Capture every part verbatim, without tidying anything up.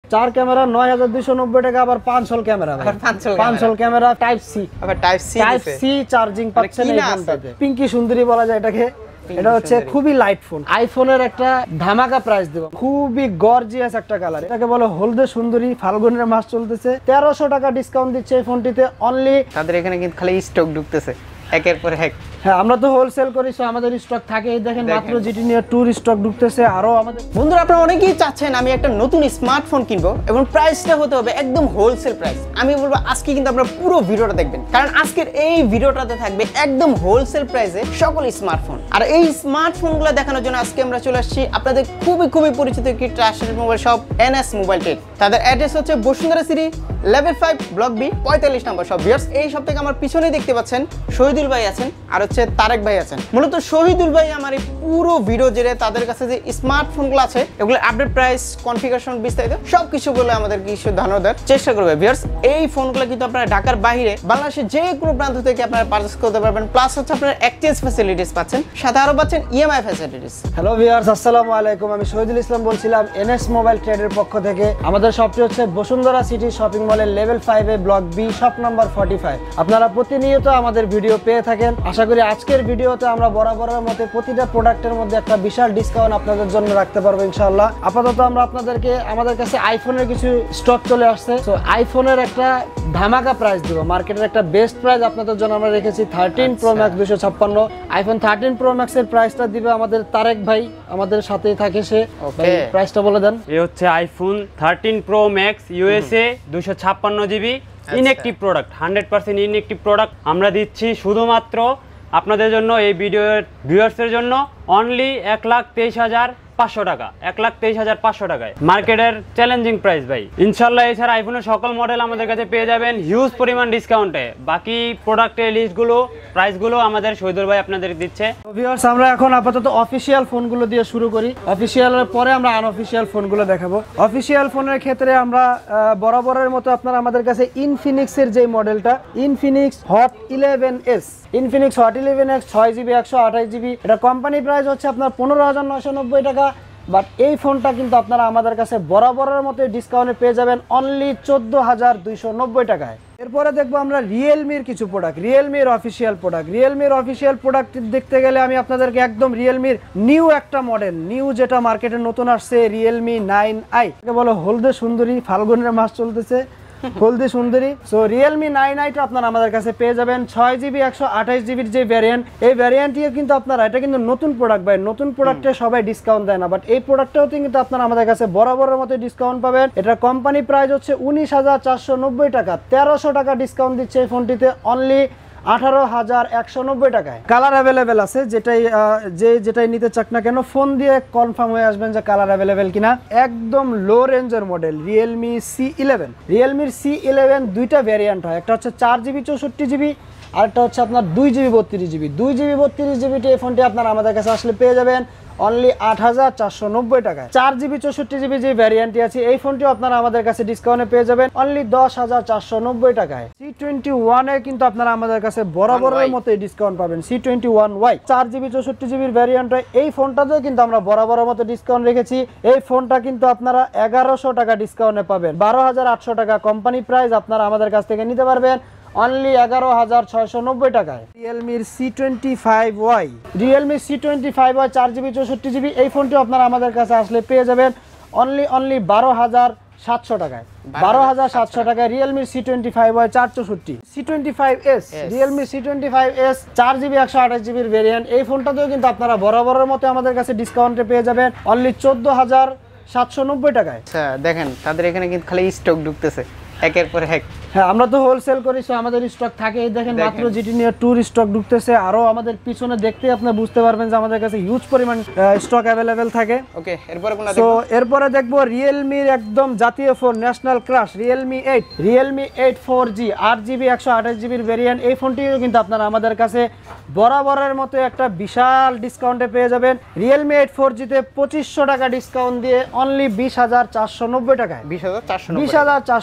চার ক্যামেরা নয় হাজার দুইশো নব্বই টাকা, আবার পাঁচ হল ক্যামেরা ভাই, পাঁচ হল ক্যামেরা টাইপ সি, আবার type C type C charging পাচ্ছেন এই ফোনটাতে। পিঙ্কি সুন্দরী বলা যায় এটাকে। এটা হচ্ছে খুবই লাইট ফোন, আইফোনের একটা ধামাকা প্রাইস দেব, খুবই গর্জিয়াস একটা কালার। এটাকে বলে হলদে সুন্দরী, ফাল্গুনের মাস চলতেছে, তেরোশো টাকা ডিসকাউন্ট দিচ্ছে এই ফোনটিতে অনলি। তাদের এখানে কিন্তু খালি স্টক ঢুকতেছে একের পর এক। হ্যাঁ, আমরা তো হোলসেল করি, সো আমাদের স্টক থাকে। এই দেখেন মাত্র জিটি নিয়ে টুর স্টক ঢুকতেছে আরো আমাদের। বন্ধুরা, আপনারা অনেকেই চাচ্ছেন আমি একটা নতুন স্মার্টফোন কিনবো এবং প্রাইসটা হতে হবে একদম হোলসেল প্রাইস। আমি বলবো আজকে কিন্তু আপনারা পুরো ভিডিওটা দেখবেন, কারণ আজকের এই ভিডিওটাতে থাকবে একদম হোলসেল প্রাইসে সকল স্মার্টফোন। আর এই স্মার্টফোনগুলো দেখানোর জন্য আজকে আমরা চলে আসছি আপনাদের খুবই খুবই পরিচিত একটি trusted mobile shop NS mobile tech. তাদের অ্যাড্রেস হচ্ছে Bashundhara city level five block B পঁয়তাল্লিশ নম্বর শপ। ভিউয়ার্স, এই শপ থেকে আমার পিছনে দেখতে পাচ্ছেন শহীদুল ভাই আছেন আর হচ্ছে তারেক ভাই আছেন। মূলত শহীদুল ভাই আমার এই পুরো ভিডিও জেরে তাদের কাছে যে স্মার্টফোনগুলো আছে এগুলো আপডেট প্রাইস, কনফিগারেশন, বিস্তারিত সবকিছু বলে আমাদের কিছু ধারণা দেওয়ার চেষ্টা করবে। ভিউয়ার্স, এই ফোনগুলো কিন্তু আপনারা ঢাকার বাইরে বাংলাদেশের যে কোনো প্রান্ত থেকে আপনারা পারচেজ করতে পারবেন, প্লাস হচ্ছে আপনারা এক্সচেঞ্জ ফ্যাসিলিটিস পাচ্ছেন, সাথে আরো পাচ্ছেন ইএমআই ফ্যাসিলিটিস। হ্যালো ভিউয়ার্স, আসসালামু আলাইকুম। আমি শহীদুল ইসলাম বলছিলাম এনএস মোবাইল ট্রেডের পক্ষ থেকে। আমাদের শপটি হচ্ছে বসুন্ধরা সিটি শপিং মলের লেভেল ফাইভ এ block B shop number forty five. আপনারা প্রতিনিয়ত আমাদের ভিডিও পেয়ে থাকেন। আশা করি আজকের ভিডিওতে আমরা বরাবরের মতো প্রতিটা প্রোডাক্টের মধ্যে একটা বিশাল ডিসকাউন্ট আপনাদের জন্য রাখতে পারবো ইনশাআল্লাহ। আপাতত আমরা আপনাদেরকে আমাদের কাছে আইফোনের কিছু স্টক চলে আসছে, তো আইফোনের একটা ধামাকা প্রাইস দিব, মার্কেটের একটা বেস্ট প্রাইস আপনাদের জন্য আমরা রেখেছি। থার্টিন প্রো ম্যাক্স দুশো ছাপ্পান্ন আইফোন থার্টিন প্রো ম্যাক্স এর প্রাইসটা দিবে আমাদের তারেক ভাই, আমাদের সাথেই থাকে সে। প্রাইসটা বলে দেন। এই হচ্ছে iPhone thirteen pro max USA দুশো ছাপ্পান্ন GB inactive product, hundred percent inactive product আমরা দিচ্ছি শুধুমাত্র আপনাদের জন্য, এই ভিডিওর ভিউয়ার্সের জন্য অনলি এক লাখ তেইশ হাজার পাঁচশো টাকা, এক লাখ তেইশ হাজার পাঁচশো টাকায়। মার্কেটের চ্যালেঞ্জিং প্রাইস ভাই ইনশাল্লাহ। এছাড়া আইফোনের সকল মডেল আমাদের কাছে পেয়ে যাবেন হিউজ পরিমাণ ডিসকাউন্টে। বাকি প্রোডাক্টের লিস্টগুলো, প্রাইসগুলো আমাদের শহীদুল ভাই আপনাদের দিচ্ছে। ভিউয়ার্স, আমরা এখন আপাতত অফিসিয়াল ফোনগুলো দিয়ে শুরু করি, অফিসিয়ালের পরে আমরা আনঅফিসিয়াল ফোনগুলো দেখাবো। অফিসিয়াল ফোনের ক্ষেত্রে আমরা বরাবরের মতো আপনারা আমাদের কাছে ইনফিনিক্সের যে মডেলটা, Infinix hot eleven S, Infinix hot eleven X ছয় জিবি একশো আঠাশ জিবি, এটা কোম্পানি প্রাইস হচ্ছে আপনার পনেরো হাজার নয়শো নব্বই টাকা। বাট এই ফোনটা কিন্তু আপনারা আমাদের কাছে বরাবরের মতো ডিসকাউন্টে পেয়ে যাবেন অনলি চোদ্দ হাজার দুইশো নব্বই টাকায়। এরপরে দেখবো আমরা রিয়েলমির কিছু প্রোডাক্ট, রিয়েলমির অফিসিয়াল প্রোডাক্ট। রিয়েলমির অফিসিয়াল প্রোডাক্ট দেখতে গেলে আমি আপনাদেরকে একদম রিয়েলমির নিউ একটা মডেল, নিউ যেটা মার্কেটে নতুন আসছে, রিয়েলমি নাইন আই, বলো হলদে সুন্দরী, ফাল্গুনের মাস চলতেছে, হলদি সুন্দরী। সো রিয়েলমি নাইন আইটা আপনারা আমাদের কাছে পেয়ে যাবেন ছয় জিবি একশো আঠাশ জিবির যে ভ্যারিয়েন্ট, এই ভ্যারিয়েন্টটিও কিন্তু আপনারা, এটা কিন্তু নতুন প্রোডাক্ট ভাই, নতুন প্রোডাক্টে সবাই ডিসকাউন্ট দেয় না, বাট এই প্রোডাক্টটাও কিন্তু আপনারা আমাদের কাছে বরাবরের মতো ডিসকাউন্ট পাবেন। এটা কোম্পানি প্রাইস হচ্ছে উনিশ হাজার চারশো নব্বই টাকা, তেরোশো টাকা ডিসকাউন্ট দিচ্ছে এই ফোনটিতে অনলি আঠারো হাজার একশো নব্বই টাকায়। কালার অ্যাভেলেবেল আছে, যেটাই যে যেটাই নিতে চাক না কেন ফোন দিয়ে কনফার্ম হয়ে আসবেন যে কালার অ্যাভেলেবেল কিনা। একদম লো রেঞ্জের মডেল রিয়েলমি সি ইলেভেন। রিয়েলমির সি ইলেভেন দুইটা ভ্যারিয়েন্ট হয়, একটা হচ্ছে চার জিবি চৌষট্টি জিবি, আরেকটা হচ্ছে আপনার দুই জিবি বত্রিশ জিবি। দুই জিবি বত্রিশ জিবিটি এই ফোনটি আপনারা আমাদের কাছে আসলে পেয়ে যাবেন অনলি আট হাজার চারশো নব্বই টাকায়। চার জিবি চৌষট্টি জিবি যে ভ্যারিয়েন্টটি আছে এই ফোনটিও আপনারা আমাদের কাছে ডিসকাউন্টে পেয়ে যাবেন অনলি দশ হাজার চারশো নব্বই টাকায়। সি টোয়েন্টি ওয়ান এ কিন্তু আপনারা আমাদের কাছে বরাবরের মতোই ডিসকাউন্ট পাবেন। সি টোয়েন্টি ওয়ান ওয়াই চার জিবি চৌষট্টি জিবির ভ্যারিয়েন্ট হয়, এই ফোনটাতেও কিন্তু আমরা বরাবরের মতো ডিসকাউন্ট রেখেছি। এই ফোনটা কিন্তু আপনারা এগারোশো টাকা ডিসকাউন্টে পাবেন, বারো হাজার আটশো টাকা কোম্পানি প্রাইস, আপনারা আমাদের কাছ থেকে নিতে পারবেন অনলি এগারো হাজার ছয়শো নব্বই টাকায়। রিয়েলমির C twenty five Y, realme C twenty five Y চার জিবি চৌষট্টি জিবি, এই ফোনটিও আপনারা আমাদের কাছে আসলে পেয়ে যাবেন অনলি অনলি বারো হাজার সাতশো টাকায়, বারো হাজার সাতশো টাকায় রিয়েলমির সি টোয়েন্টি ফাইভ ওয়াই চার চৌষট্টি। C twenty five S, realme C twenty five S চার জিবি একশো আঠাশ জিবির ভেরিয়েন্ট, এই ফোনটাতেও কিন্তু আপনারা বরাবরের মতো আমাদের কাছে ডিসকাউন্টে পেয়ে যাবেন অনলি চোদ্দ হাজার সাতশো নব্বই টাকায়। আচ্ছা দেখেন, তাদের এখানে কিন্তু খালি স্টক ঢুকতেছে একের পর এক। হ্যাঁ, আমরা তো হোলসেল করি, সো আমাদের স্টক থাকে। এই দেখেন মাত্র জিটি নিয়ে টুর স্টক ঢুকতেছে, আরো আমাদের পিছনে দেখতে আপনি বুঝতে পারবেন যে আমাদের কাছে হিউজ পরিমাণ স্টক অ্যাভেলেবেল থাকে। ওকে, এরপরে কোনটা দেখব? তো এরপরে দেখবো রিয়েলমির একদম জাতীয় phone, national crush, realme eight, realme eight four G আট জিবি একশো আঠাশ জিবির ভেরিয়েন্ট, এই ফোনটিও কিন্তু আপনারা আমাদের কাছে বরাবরের মতো একটা বিশাল ডিসকাউন্টে পেয়ে যাবেন। রিয়েলমি এইট ফোর জিতে পঁচিশশো টাকা ডিসকাউন্ট দিয়ে অনলি বিশ হাজার চারশো নব্বই টাকায়, বিশ হাজার চারশো বিশ হাজার চারশো নব্বই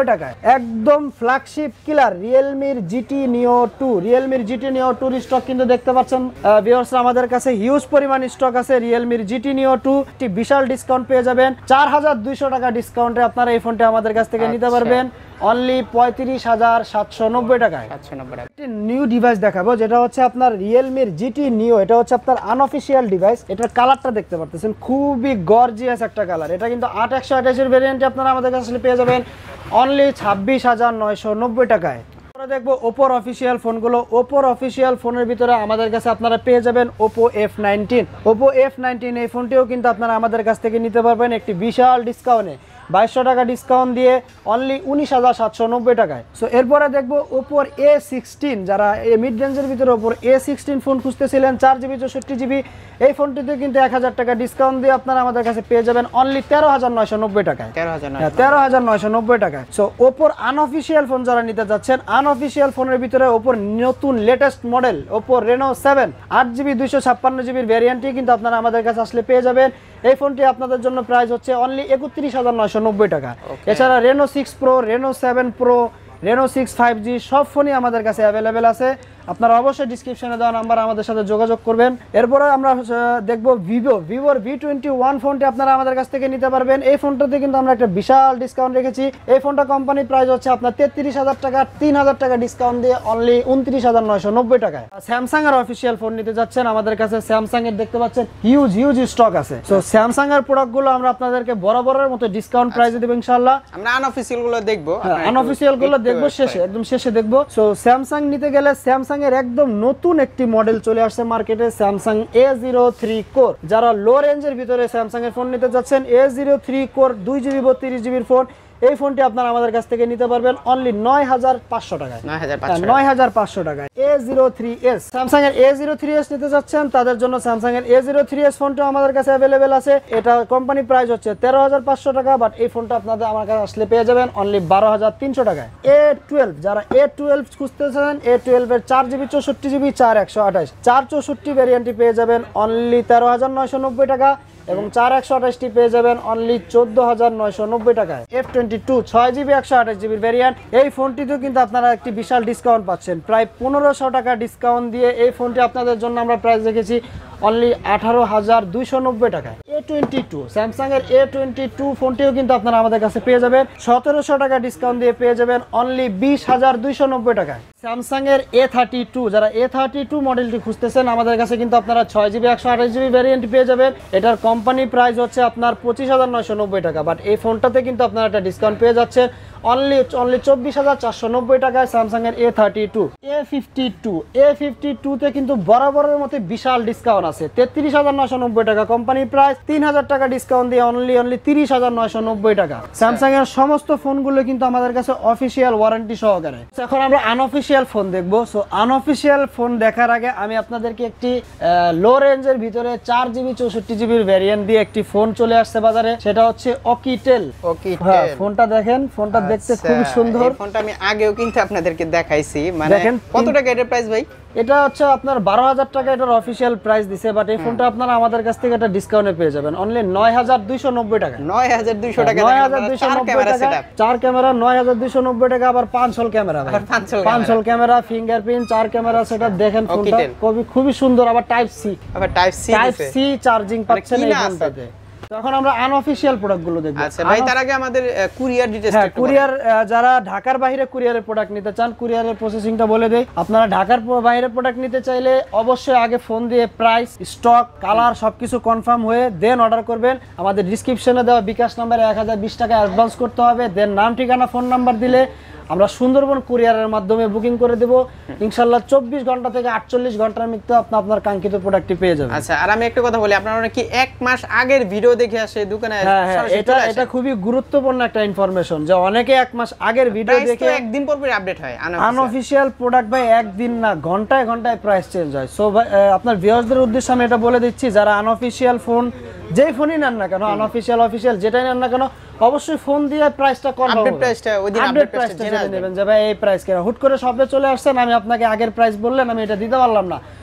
নব্বই টাকায় একদম ফ্ল্যাগশিপ কিলার রিয়েলমির জিটি নিও টু রিয়েলমির জিটি নিও টুর স্টক কিন্তু দেখতে পাচ্ছেন ভিউয়ার্স, আমাদের কাছে হিউজ পরিমাণ স্টক আছে রিয়েলমির জিটি নিও টু। একটি বিশাল ডিসকাউন্ট পেয়ে যাবেন, চার হাজার দুইশো টাকা ডিসকাউন্টে আপনারা এই ফোনটা আমাদের কাছ থেকে নিতে পারবেন অনলি পঁয়ত্রিশ হাজার সাতশো নব্বই টাকায়। একটি নিউ ডিভাইস দেখাবো যেটা হচ্ছে আপনার রিয়েলমির জিটি নিও। এটা হচ্ছে আপনার আনঅফিসিয়াল ডিভাইস। এটার কালারটা দেখতে পারতেছেন, খুবই গর্জিয়াস একটা কালার। এটা কিন্তু আট একশো আঠাশের ভেরিয়েন্টে আপনারা আমাদের কাছে পেয়ে যাবেন অনলি ছাব্বিশ হাজার নয়শো নব্বই টাকায়। দেখবো ওপোর অফিসিয়াল ফোনগুলো। ওপোর অফিসিয়াল ফোনের ভিতরে আমাদের কাছে আপনারা পেয়ে যাবেন Oppo F nineteen. Oppo F nineteen এই ফোনটিও কিন্তু আপনারা আমাদের কাছ থেকে নিতে পারবেন একটি বিশাল ডিসকাউন্টে, বাইশশো টাকা ডিসকাউন্ট দিয়ে অনলি উনিশ হাজার সাতশো নব্বই টাকায়। সো এরপরে দেখবো ওপোর এ সিক্সটিন, যারা এই মিড রেঞ্জের ভিতরে ওপোর এ সিক্সটিন ফোন খুঁজতেছিলেন চার জিবি চৌষট্টি জিবি, এই ফোনটিতে কিন্তু এক হাজার টাকা ডিসকাউন্ট দিয়ে আপনারা আমাদের কাছে পেয়ে যাবেন অনলি তেরো হাজার নয়শো নব্বই টাকায়। তেরো হাজার নয়শো নব্বই টাকায়। সো ওপোর আনঅফিসিয়াল ফোন যারা নিতে যাচ্ছেন, আনঅফিসিয়াল ফোনের ভিতরে ওপোর নতুন latest model Oppo Reno seven আট জিবি দুইশো ছাপ্পান্ন জিবির ভ্যারিয়েন্টটি কিন্তু আপনারা আমাদের কাছে আসলে পেয়ে যাবেন। এই ফোনটি আপনাদের জন্য প্রাইস হচ্ছে অনলি একত্রিশ হাজার নয়শো নব্বই টাকা। এছাড়া Reno six pro, Reno seven pro, Reno six five G সব ফোনই আমাদের কাছে অ্যাভেলেবেল আছে। আপনারা অবশ্যই ডিসক্রিপশনে দেওয়া নাম্বার আমাদের সাথে যোগাযোগ করবেন। এরপরে আমরা দেখব ভিভো ভিভোর ভি টোয়েন্টি ওয়ান ফোনটি আপনারা আমাদের কাছ থেকে নিতে পারবেন। এই ফোনটাতে কিন্তু আমরা একটা বিশাল ডিসকাউন্ট রেখেছি। এই ফোনটা কোম্পানি প্রাইস হচ্ছে আপনার তেত্রিশ হাজার টাকা, তিন হাজার টাকা ডিসকাউন্ট দিয়ে অনলি উনত্রিশ হাজার নয়শো নব্বই টাকায়। স্যামসাং এর অফিসিয়াল ফোন নিতে যাচ্ছেন, আমাদের কাছে স্যামসাং এর দেখতে পাচ্ছেন হিউজ হিউজ স্টক আছে। সো স্যামসাং এর প্রোডাক্টগুলো আমরা আপনাদেরকে বরাবরের মতো ডিসকাউন্ট প্রাইসে দেব ইনশাআল্লাহ। আমরা আনঅফিসিয়াল গুলো দেখব, আনঅফিসিয়াল গুলো দেখব শেষে, একদম শেষে দেখব। সো স্যামসাং নিতে গেলে স্যামসাং এর একদম নতুন একটি মডেল চলে আসছে মার্কেটে, Samsung A zero three core. যারা লো রেঞ্জের ভিতরে স্যামসাং এর ফোন নিতে যাচ্ছেন, এ জিরো থ্রি কোর দুই জিবি বত্রিশ জিবির ফোন, এই ফোনটি আপনারা আমাদের কাছ থেকে নিতে পারবেন অনলি নয় হাজার পাঁচশো টাকায়। নয় হাজার পাঁচশো টাকায় A zero three S. Samsung এর এ জিরো থ্রি এস নিতে যাচ্ছেন, তাদের জন্য স্যামসাং এর এ জিরো থ্রি এস ফোনটা আমাদের কাছে অ্যাভেলেবেল আছে। এটা কোম্পানি প্রাইস হচ্ছে তেরো হাজার পাঁচশো টাকা, বাট এই ফোনটা আপনাদের আমার কাছে আসলে পেয়ে যাবেন অনলি বারো হাজার তিনশো টাকায়। এ টুয়েলভ, যারা এ টুয়েলভ খুঁজতেছেন, এ টুয়েলভ এর চার জিবি চৌষট্টি জিবি চার একশো আঠাশ চার চৌষট্টি ভ্যারিয়েন্টটি পেয়ে যাবেন অনলি তেরো হাজার নয়শো নব্বই টাকা, এবং চার একশো আঠাশটি পেয়ে যাবেন অনলি চোদ্দ হাজার নয়শো নব্বই টাকায়। এফ টোয়েন্টি টু ছয় জিবি একশো আঠাশ জিবির ভ্যারিয়েন্ট, এই ফোনটিতেও কিন্তু আপনারা একটি বিশাল ডিসকাউন্ট পাচ্ছেন, প্রায় পনেরোশো টাকা ডিসকাউন্ট দিয়ে এই ফোনটি আপনাদের জন্য আমরা প্রাইস রেখেছি অনলি আঠারো হাজার দুইশো নব্বই টাকায়। এ টোয়েন্টি টু স্যামসাং এর এ টোয়েন্টি টু ফোনটিও কিন্তু আপনারা আমাদের কাছে পেয়ে যাবেন সতেরোশো টাকা ডিসকাউন্ট দিয়ে পেয়ে যাবেন অনলি বিশ হাজার দুইশো নব্বই টাকায়। স্যামসাং এর এ থার্টি টু, যারা এ থার্টি টু মডেলটি খুঁজতেছেন, আমাদের কাছে কিন্তু আপনারা ছয় জিবি একশো আঠাশ জিবি ভ্যারিয়েন্ট পেয়ে যাবেন। এটার কোম্পানি প্রাইস হচ্ছে আপনার পঁচিশ হাজার নয়শো নব্বই টাকা, বাট এই ফোনটাতে কিন্তু আপনারা একটা ডিসকাউন্ট পেয়ে যাচ্ছেন অনলি অনলি চব্বিশ হাজার চারশো নব্বই টাকায় স্যামসাং এর A thirty two. A fifty two A fifty two তে কিন্তু বরাবরের মতো বিশাল ডিসকাউন্ট আছে, তেত্রিশ হাজার নয়শো নব্বই টাকা কোম্পানি প্রাইস, তিন হাজার টাকা ডিসকাউন্ট দিয়ে অনলি অনলি তিরিশ হাজার নয়শো নব্বই টাকা। স্যামসাং এর সমস্ত ফোনগুলো কিন্তু আমাদের কাছে অফিসিয়াল ওয়ারেন্টি সহকারে। এখন আমরা আনঅফিসিয়াল ফোন দেখবো। সো আনঅফিসিয়াল ফোন দেখার আগে আমি আপনাদেরকে একটি লো রেঞ্জের ভিতরে চার জিবি চৌষট্টি জিবির ভ্যারিয়েন্ট দিয়ে একটি ফোন চলে আসছে বাজারে, সেটা হচ্ছে অকিটেল। অকিটেল ফোনটা দেখেন, ফোনটা দেখতে খুব সুন্দর। এই ফোনটা আমি আগেও কিন্তু আপনাদেরকে দেখাইছি। মানে কত টাকা এটার প্রাইস ভাই? এটা হচ্ছে আপনার বারো হাজার টাকা এটার অফিসিয়াল প্রাইস দিছে, বাট এই ফোনটা আপনারা আমাদের কাছ থেকে একটা ডিসকাউন্টে পেয়ে যাবেন অনলি নয় হাজার দুইশো নব্বই টাকা। নয় হাজার দুইশো টাকা, নয় হাজার দুইশো নব্বই টাকা চার ক্যামেরা, নয় হাজার দুইশো নব্বই টাকা। আবার পাঁচ হোল ক্যামেরা, পাঁচ হোল ক্যামেরা, ফিঙ্গারপ্রিন্ট, চার ক্যামেরা সেটআপ দেখেন। ফোনটা খুবই খুবই সুন্দর। আবার টাইপ সি, আবার type C type C charging পাচ্ছেন এই ফোনটাতে। এখন আমরা আনঅফিশিয়াল প্রোডাক্টগুলো দেখব। আচ্ছা ভাই, তার আগে আমাদের কুরিয়ার ডিটেইলস একটু বলুন। কুরিয়ার, যারা ঢাকার বাইরে কুরিয়ারের প্রোডাক্ট নিতে চান, কুরিয়ারের প্রসেসিংটা বলে দেই। আপনারা ঢাকার বাইরে প্রোডাক্ট নিতে চাইলে অবশ্যই আগে ফোন দিয়ে প্রাইস, স্টক, কালার সবকিছু কনফার্ম হয়ে দেন অর্ডার করবেন। আমাদের ডেসক্রিপশনে দেওয়া বিকাশ নাম্বারে এক হাজার বিশ টাকা অ্যাডভান্স করতে হবে। দেন নাম, ঠিকানা, ফোন নাম্বার দিলে আমরা সুন্দরবন কুরিয়ারের মাধ্যমে বুকিং করে দেব। ইনশাআল্লাহ চব্বিশ ঘন্টা থেকে আটচল্লিশ ঘন্টার মধ্যে আপনি আপনার কাঙ্ক্ষিত প্রোডাক্টটি পেয়ে যাবেন। আচ্ছা, আর আমি একটা কথা বলি, আপনারা কি এক মাস আগের ভিডিও দেখে আসে দোকানে? হ্যাঁ হ্যাঁ, এটা এটা খুবই গুরুত্বপূর্ণ একটা ইনফরমেশন, যে অনেকে এক মাস আগের ভিডিও দেখে একদিন পর পর আপডেট হয়। আনঅফিশিয়াল প্রোডাক্ট ভাই একদিন না, ঘন্টায় ঘন্টায় প্রাইস চেঞ্জ হয়। সো আপনার ভিউয়ারদের উদ্দেশ্যে আমি এটা বলে দিচ্ছি, যারা আনঅফিশিয়াল ফোন যেই ফোনই নেন না কেন, আনঅফিশিয়াল অফিশিয়াল যেটাই নেন না কেন, অবশ্যই ফোন দিয়ে প্রাইসটা কনফার্ম আপডেট প্রাইসটা ওই দিন আপডেট প্রাইসটা জেনে নেবেন যে ভাই এই প্রাইস কেন। হুট করে শপে চলে আসছেন, আমি আপনাকে আগের প্রাইস বললেন, আমি এটা দিতে পারলাম না,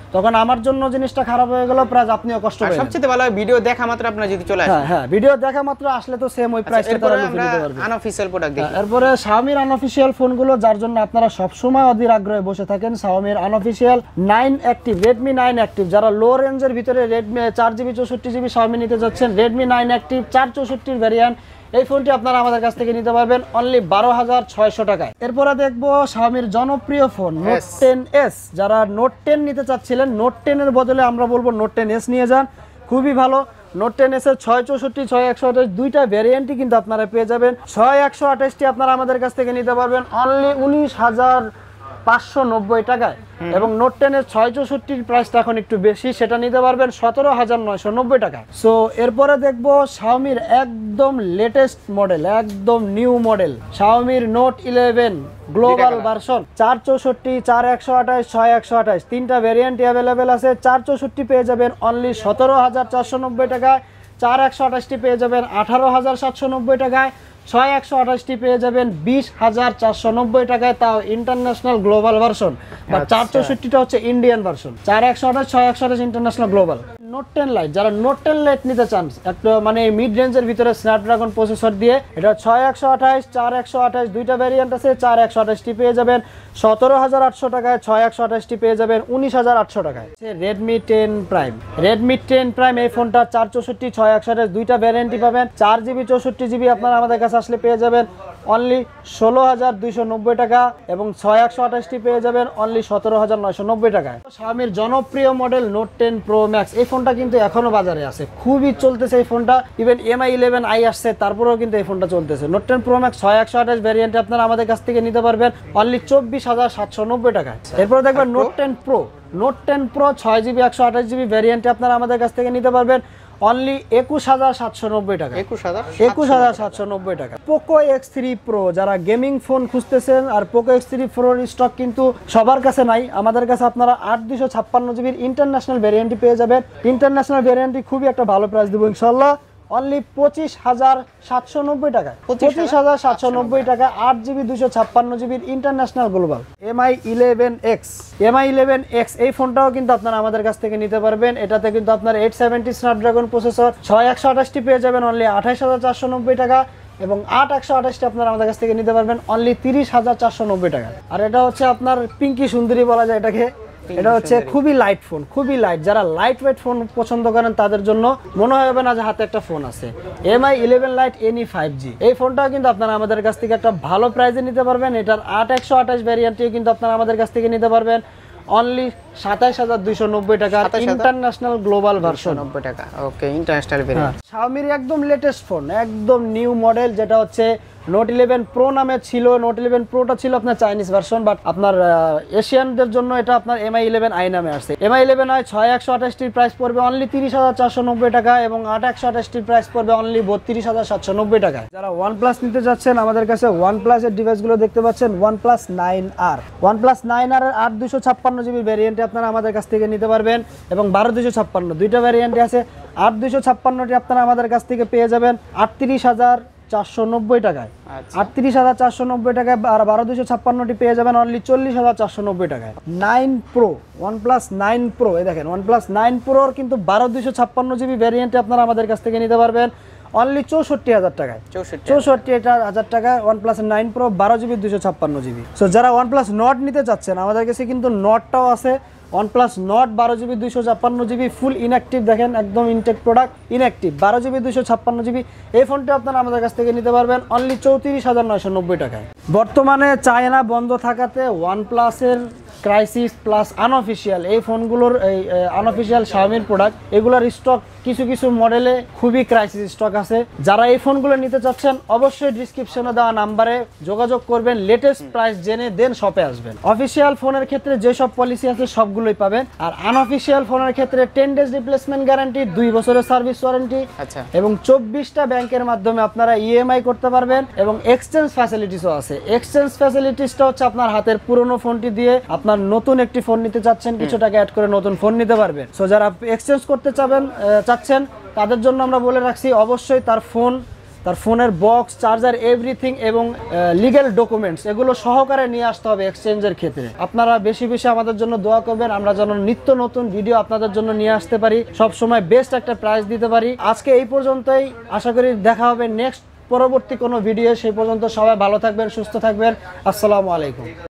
তখন আমার জন্য জিনিসটা খারাপ হয়ে গেল, প্লাস আপনিও কষ্ট পাবেন। সবচেয়ে ভালো ভিডিও দেখা মাত্র আপনারা যদি চলে আসেন, হ্যাঁ হ্যাঁ ভিডিও দেখা মাত্র আসলে তো সেম ওই প্রাইসে তারা আমরা নিতে পারবে। আনঅফিশিয়াল প্রোডাক্ট দেখি। এরপরে Xiaomi আনঅফিশিয়াল ফোনগুলো যার জন্য আপনারা সব সময় অধীর আগ্রহে বসে থাকেন, Xiaomi unofficial nine active, Redmi nine active, যারা লো রেঞ্জের ভিতরে Redmi চার জিবি চৌষট্টি জিবি Xiaomi নিতে যাচ্ছেন, Redmi নাইন অ্যাক্টিভ চার চৌষট্টির ভ্যারিয়েন্ট, এই ফোনটি আপনারা আমাদের কাছ থেকে নিতে পারবেন অনলি বারো হাজার ছয়শো টাকায়। এরপরে দেখবো Xiaomiর জনপ্রিয় ফোন নোট টেন এস, যারা নোট টেন নিতে চাচ্ছিলেন নোট টেন এর বদলে আমরা বলবো নোট টেন এস নিয়ে যান, খুবই ভালো। নোট টেন এস এর ছয় চৌষট্টি ছয় একশো আঠাশ দুইটা ভ্যারিয়েন্টই কিন্তু আপনারা পেয়ে যাবেন। ছয় একশো আঠাশটি আপনারা আমাদের কাছ থেকে নিতে পারবেন অনলি উনিশ হাজার পাঁচশো নব্বই টাকায়, এবং নোট টেন এর ছয় চৌষট্টির প্রাইসটা এখন একটু বেশি, সেটা নিতে পারবেন সতেরো হাজার নয়শো নব্বই টাকা। সো এরপরে দেখবো Xiaomiর একদম লেটেস্ট মডেল, একদম নিউ মডেল Xiaomiর নোট ইলেভেন গ্লোবাল ভার্সন, চার চৌষট্টি চার একশো আঠাশ ছয় একশো আঠাশ তিনটা ভ্যারিয়েন্টই অ্যাভেলেবেল আছে। চার চৌষট্টি পেয়ে যাবেন অনলি সতেরো হাজার চারশো নব্বই টাকায়, চার একশো আঠাশটি পেয়ে যাবেন আঠারো হাজার সাতশো নব্বই টাকায়, ছয় একশো আঠাশটি পেয়ে যাবেন বিশ হাজার চারশো নব্বই টাকায়, তাও ইন্টারন্যাশনাল গ্লোবাল ভার্সন, বা চার চৌষট্টিটা হচ্ছে ইন্ডিয়ান ভার্সন, চার একশো আঠাশ ছয় একশো আঠাশ international global. Note ten lite, যারা নোট টেন লাইট নিতে চান একটা মানে মিড রেঞ্জের ভিতরে স্ন্যাপড্রাগন প্রসেসর দিয়ে, এটা ছয় একশো আঠাশ চার একশো আঠাশ দুইটা ভ্যারিয়েন্ট আছে, চার একশো আঠাশটি পেয়ে যাবেন সতেরো হাজার আটশো টাকায়, ছয় একশো আঠাশটি পেয়ে যাবেন উনিশ হাজার আটশো টাকায়। Redmi ten prime, Redmi ten prime এই ফোনটা চার চৌষট্টি ছয় একশো আঠাশ দুইটা ভ্যারিয়েন্টই পাবেন, চার জিবি চৌষট্টি জিবি আপনারা আমাদের কাছে আসলে পেয়ে যাবেন অনলি ষোলো হাজার দুইশো নব্বই টাকা, এবং ছয় একশো আঠাশটি পেয়ে যাবেন অনলি সতেরো হাজার নয়শো নব্বই টাকায়। Xiaomiর জনপ্রিয় model note ten pro max, এই ফোনটা কিন্তু এখনো বাজারে আছে, খুবই চলতেছে এই ফোনটা, even M I eleven I আসছে তারপরেও কিন্তু এই ফোনটা চলতেছে। নোট টেন প্রো ম্যাক্স ছয় একশো আঠাশ ভ্যারিয়েন্টে আপনারা আমাদের কাছ থেকে নিতে পারবেন অনলি চব্বিশ হাজার সাতশো নব্বই টাকায়। এরপর দেখবেন note ten pro, note ten pro ছয় জিবি একশো আঠাশ জিবি ভ্যারিয়েন্টে আপনারা আমাদের কাছ থেকে নিতে পারবেন অনলি একুশ হাজার সাতশো নব্বই টাকা, একুশ হাজার সাতশো নব্বই টাকা। পোকো এক্স থ্রি প্রো, যারা গেমিং ফোন খুঁজতেছেন, আর পোকো এক্স থ্রি প্রোর স্টক কিন্তু সবার কাছে নাই, আমাদের কাছে আপনারা আট দুইশো ছাপ্পান্ন জিবির ইন্টারন্যাশনাল ভ্যারিয়েন্টটি পেয়ে যাবেন। ইন্টারন্যাশনাল ভ্যারিয়েন্টটি খুবই একটা ভালো প্রাইস দেবো ইনশাল্লাহ, অনলি পঁচিশ হাজার সাতশো নব্বই টাকা, পঁচিশ হাজার সাতশো নব্বই টাকা, আট জিবি দুশো ছাপ্পান্ন জিবির international global. M I eleven X, M I eleven X এই ফোনটাও কিন্তু আপনারা আমাদের কাছ থেকে নিতে পারবেন, এটাতে কিন্তু আপনার এইট সেভেন্টি স্ন্যাপড্রাগন প্রসেসর, ছয় একশো আঠাশটি পেয়ে যাবেন অনলি আঠাইশ হাজার চারশো নব্বই টাকা, এবং আট একশো আঠাশটি আপনারা আমাদের কাছ থেকে নিতে পারবেন অনলি তিরিশ হাজার চারশো নব্বই টাকা। আর এটা হচ্ছে আপনার পিঙ্কি সুন্দরী বলা যায় এটাকে, এটা হচ্ছে খুবই লাইট ফোন, খুবই লাইট, যারা লাইট ওয়েট ফোন পছন্দ করেন তাদের জন্য মনে হবে না যে হাতে একটা ফোন আছে। M I eleven lite NE five G, এই ফোনটাও কিন্তু আপনারা আমাদের কাছ থেকে একটা ভালো প্রাইসে নিতে পারবেন, এটার আট একশো আঠাশ ভ্যারিয়েন্টটিও কিন্তু আপনারা আমাদের কাছ থেকে নিতে পারবেন অনলি সাতাইশ হাজার দুইশো নব্বই টাকা, ইন্টারন্যাশনাল গ্লোবাল ভার্সন নব্বই টাকা। ওকে, ইন্টারন্যাশনাল ভেরিয়েন্ট। Xiaomiর একদম লেটেস্ট ফোন, একদম নিউ মডেল, যেটা হচ্ছে নোট ইলেভেন প্রো নামে ছিল। নোট ইলেভেন প্রোটা ছিল আপনার চাইনিজ ভার্সন, বাট আপনার এশিয়ানদের জন্য এটা আপনার এম আই ইলেভেন আই নামে আসছে। এম আই ইলেভেন আই ছয় একশো আঠাশটির প্রাইস পড়বে অনলি তিরিশ হাজার চারশো নব্বই টাকা, এবং আট একশো আঠাশটির প্রাইস পড়বে অনলি বত্রিশ হাজার সাতশো নব্বই টাকা। যারা ওয়ান প্লাস নিতে যাচ্ছেন, আমাদের কাছে ওয়ান প্লাসের ডিভাইসগুলো দেখতে পাচ্ছেন, one plus nine R, one plus nine R আট দুশো ছাপ্পান্ন জিবি ভ্যারিয়েন্টে আপনারা আমাদের কাছ থেকে নিতে পারবেন, এবং বারো দুশো ছাপ্পান্ন দুইটা ভ্যারিয়েন্টে আছে। আট দুশো ছাপ্পান্নটি আপনারা আমাদের কাছ থেকে পেয়ে যাবেন আটত্রিশ হাজার চারশো নব্বই টাকায়, আটত্রিশ হাজার চারশো নব্বই টাকায়, আর বারো দুশো ছাপ্পান্নটি পেয়ে যাবেন অনলি চল্লিশ হাজার চারশো নব্বই টাকায়। Nine pro, one plus nine pro, এই দেখেন ওয়ান প্লাস নাইন প্রোর কিন্তু বারো দুশো ছাপ্পান্ন জিবি ভ্যারিয়েন্টে আপনারা আমাদের কাছ থেকে নিতে পারবেন অনলি চৌষট্টি হাজার টাকায়, চৌষট্টি হাজার টাকায় ওয়ান প্লাস নাইন প্রো বারো জিবি দুশো ছাপ্পান্ন জিবি। সো যারা ওয়ান প্লাস নট নিতে চাচ্ছেন, আমাদের কাছে কিন্তু নটটাও আছে, OnePlus Nord বারো জিবি দুইশো ছাপ্পান্ন জিবি ফুল ইনঅ্যাক্টিভ, দেখেন একদম ইনটেক প্রোডাক্ট, ইনঅ্যাক্টিভ বারো জিবি দুইশো ছাপ্পান্ন জিবি। এই ফোনটা আপনারা আমাদের কাছ থেকে নিতে পারবেন অনলি চৌত্রিশ হাজার নয়শো নব্বই টাকায়। বর্তমানে চায়না বন্ধ থাকাতে OnePlus-এর ক্রাইসিস প্লাস আনঅফিসিয়াল এই ফোনগুলোর এই আনঅফিসিয়াল Xiaomi প্রোডাক্ট, এগুলোর স্টক কিছু কিছু মডেলে খুবই ক্রাইসিস স্টক আছে। যারা এই ফোনগুলো নিতে চাচ্ছেন অবশ্যই ডিসক্রিপশনে দেওয়া নাম্বারে যোগাযোগ করবেন, লেটেস্ট প্রাইস জেনে দেন শপে আসবেন। অফিসিয়াল ফোনের ক্ষেত্রে যেসব পলিসি আছে সবগুলোই পাবেন, আর আনঅফিসিয়াল ফোনের ক্ষেত্রে টেন ডেজ রিপ্লেসমেন্ট গ্যারান্টি, দুই বছরের সার্ভিস ওয়ারেন্টি, আচ্ছা, এবং চব্বিশটা ব্যাংকের মাধ্যমে আপনারা ইএমআই করতে পারবেন, এবং এক্সচেঞ্জ ফ্যাসিলিটিসও আছে। এক্সচেঞ্জ ফ্যাসিলিটিসটা হচ্ছে আপনার হাতের পুরনো ফোনটি দিয়ে আপনার নতুন একটি ফোন নিতে চাচ্ছেন, কিছু টাকা অ্যাড করে নতুন ফোন নিতে পারবেন। সো যারা এক্সচেঞ্জ করতে চাবেন চাচ্ছেন তাদের জন্য আমরা বলে রাখছি অবশ্যই তার ফোন তার ফোনের বক্স, চার্জার, এভরিথিং এবং লিগ্যাল ডকুমেন্টস এগুলো সহকারে নিয়ে আসতে হবে এক্সচেঞ্জের ক্ষেত্রে। আপনারা বেশি বেশি আমাদের জন্য দোয়া করবেন, আমরা যেন নিত্য নতুন ভিডিও আপনাদের জন্য নিয়ে আসতে পারি, সব সময় বেস্ট একটা প্রাইস দিতে পারি। আজকে এই পর্যন্তই, আশা করি দেখা হবে নেক্সট পরবর্তী কোনো ভিডিও। সেই পর্যন্ত সবাই ভালো থাকবেন, সুস্থ থাকবেন। আসসালামু আলাইকুম।